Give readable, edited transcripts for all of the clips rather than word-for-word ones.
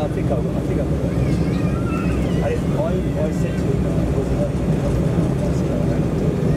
I think I got it. I said to him that it wasn't I said I don't do it.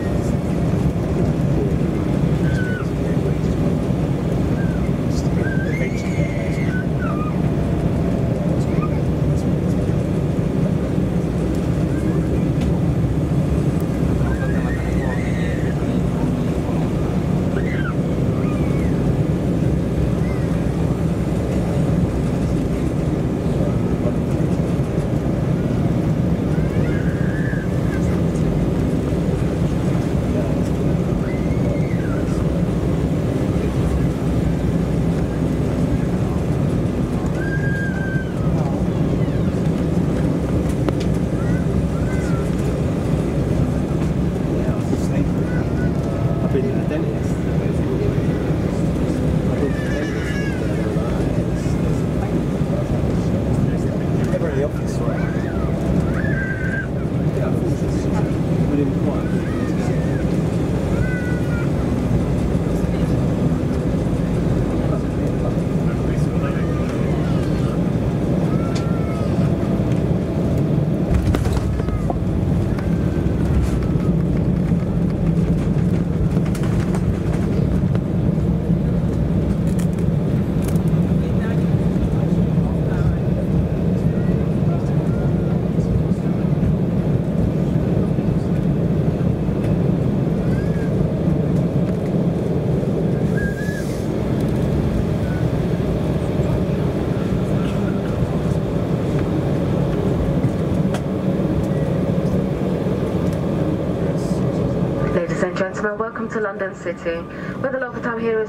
Gentlemen, welcome to London City, where the local time here is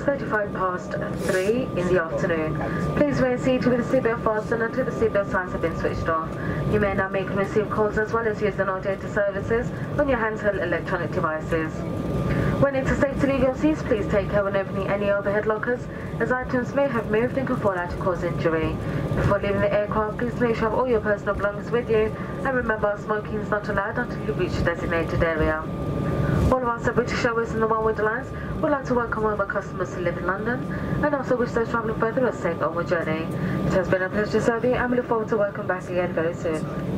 3 in the afternoon. Please remain seated with the seatbelt fastened until the seatbelt signs have been switched off. You may now make and receive calls as well as use the no data services on your handheld electronic devices. When it is safe to leave your seats, please take care when opening any overhead lockers, as items may have moved and can fall out to cause injury. Before leaving the aircraft, please make sure you have all your personal belongings with you, and remember, smoking is not allowed until you reach the designated area. All of us at British Airways and the Oneworld Alliance would like to welcome all of our customers who live in London and also wish those travelling further a safe onward journey. It has been a pleasure to serve you, and we look forward to welcome back again very soon.